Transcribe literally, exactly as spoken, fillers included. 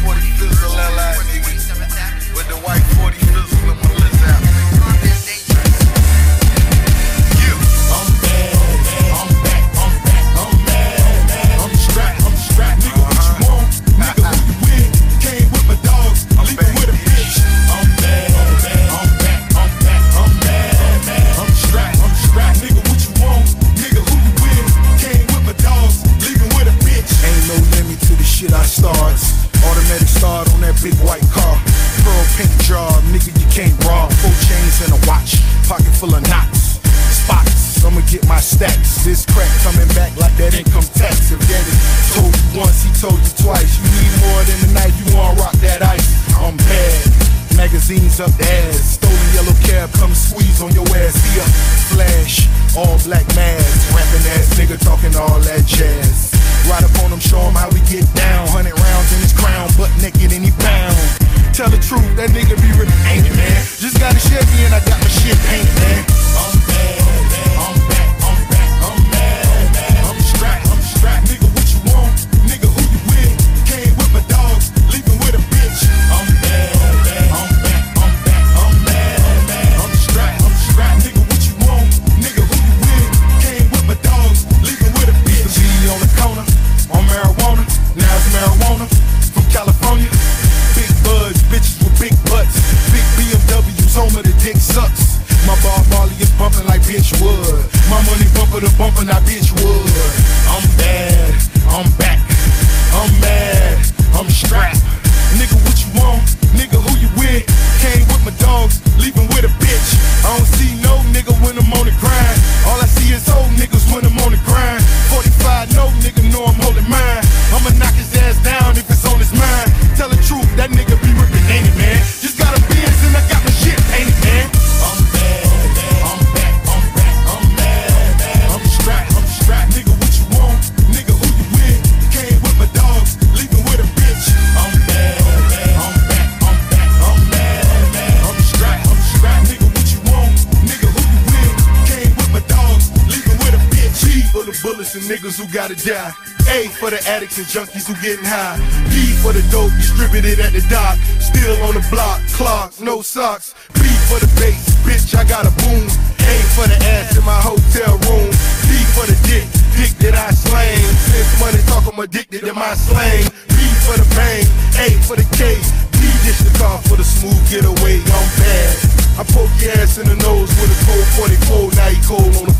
forty fizzle L I, nigga. With the white forty fizzle in my list out. You. I'm bad, I'm back, I'm back, I'm mad, I'm strapped, I'm strapped, nigga, what you want? Nigga, who you with? Came with my dogs, leaving with a bitch. I'm bad, I'm back, I'm back, I'm mad, I'm strapped, I'm strapped, nigga, what you want? Nigga, who you with? Came with my dogs, leaving with a bitch. Ain't no limit to the shit I starts. Automatic start on that big white car. Pearl pink jar, nigga, you can't rob. Four chains and a watch, pocket full of knots. Spots, I'ma get my stacks. This crack coming back like that income tax. If daddy told you once, he told you twice. You need more than the night, you wanna rock that ice. I'm bad, magazines up the ass. Stolen yellow cab, come squeeze on your ass. See a flash, all black mask. Rapping ass nigga talking all that jazz. Ride up on him, show him how we get down. Hundred rounds in his crown, butt naked and he bound. Tell the truth, that nigga be ripping, ain't it, man? Just got a Chevy and I got my shit painted, man. I'm bad, I'm back, I'm back, I'm mad, I'm strapped, I'm strapped, nigga, what you want? Nigga, who you with? Came with my dogs, leaving with a bitch. I'm bad, I'm back, I'm back, I'm mad, I'm strapped, I'm strapped, nigga, what you want? Nigga, who you with? Came with my dogs, leaving with a bitch. See on the corner, on marijuana, now it's marijuana from California. Big buds, bitches with big butts, big B M Ws, home of the dick sucks. My bar Marley is bumping like bitch wood. My money bumper to bumper, not bitch wood. I'm bad, I'm back, I'm mad, I'm strapped. Nigga, what you want? Nigga, who you with? Came with my dogs, leaving with a bitch. I don't see no nigga when I'm on the grind. All I see is old niggas when I'm on the grind. forty-five, no nigga know I'm holding mine. I'ma knock his ass down if it's on his mind. Tell the truth, that nigga be ripping, ain't it, man? Just got a Benz and I got my shit painted, man. I'm bad, I'm back, I'm back, I'm mad, I'm strapped, I'm strapped, nigga, what you want? Nigga, who you with? Came with my dogs, leaving with a bitch. I'm bad, I'm back, I'm back, I'm mad, I'm strapped, I'm strapped, nigga, what you want? Nigga, who you with? Came with my dogs, leaving with a bitch. G for the bullets and niggas who gotta die. A for the addicts and junkies who getting high. D for the dope distributed at the dock. Still on the block, clogs, no socks. B for the bass, bitch, I got a boom. A for the ass in my hotel room. D for the dick, dick that I slang. Since money talk, I'm addicted to my slang. B for the bang, A for the K. D dish the car for the smooth getaway. I'm bad. I poke your ass in the nose with a cold forty-four. Now you cold on the